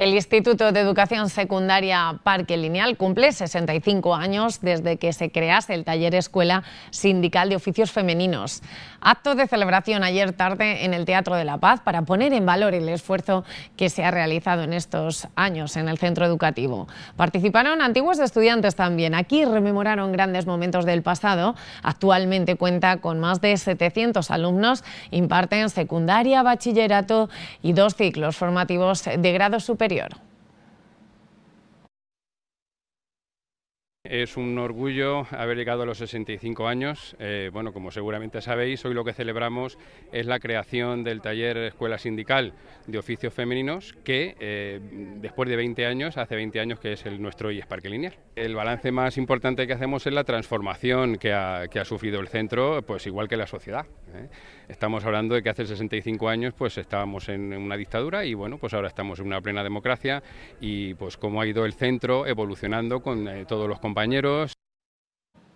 El Instituto de Educación Secundaria Parque Lineal cumple 65 años desde que se crease el taller Escuela Sindical de Oficios Femeninos. Acto de celebración ayer tarde en el Teatro de la Paz para poner en valor el esfuerzo que se ha realizado en estos años en el centro educativo. Participaron antiguos estudiantes también. Aquí rememoraron grandes momentos del pasado. Actualmente cuenta con más de 700 alumnos, imparten secundaria, bachillerato y 2 ciclos formativos de grado superior. Es un orgullo haber llegado a los 65 años. Bueno, como seguramente sabéis, hoy lo que celebramos es la creación del taller Escuela Sindical de Oficios Femeninos, que después de 20 años, hace 20 años que es nuestro IES Parque Lineal. El balance más importante que hacemos es la transformación que ha sufrido el centro, pues igual que la sociedad. Estamos hablando de que hace 65 años pues estábamos en una dictadura y bueno, pues ahora estamos en una plena democracia y pues cómo ha ido el centro evolucionando con todos los compañeros.